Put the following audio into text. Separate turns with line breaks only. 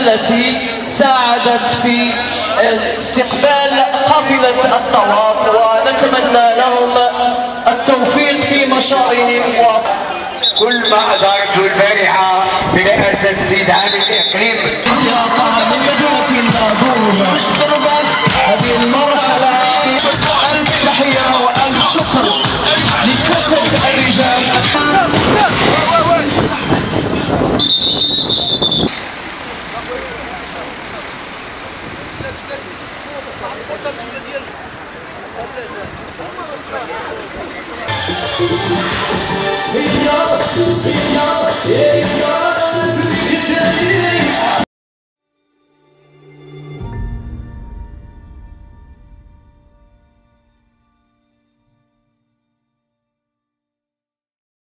التي ساعدت في استقبال قافلة الطواف، ونتمنى لهم التوفيق في مشارهم.
كل ما أدارته البارحة برئاسة سيد عامر الإقليم
من مدينة الناظور اشترطت هذه المرحلة. ألف تحية وألف شكر لكافة الرجال.
Yeah.